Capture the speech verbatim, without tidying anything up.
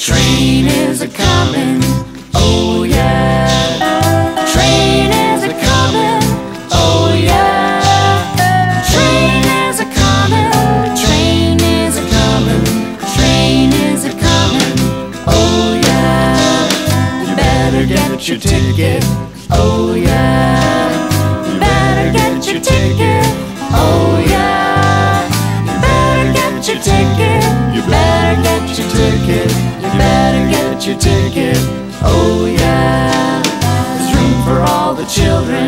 Train is a comin', oh yeah. Train is a comin', oh yeah. Train is a comin', train is a comin', train is a comin', oh yeah. You better get your ticket, oh yeah. You better get your ticket, oh yeah. You better get your ticket, you better get your ticket, you better get your ticket, oh yeah. There's room for all the children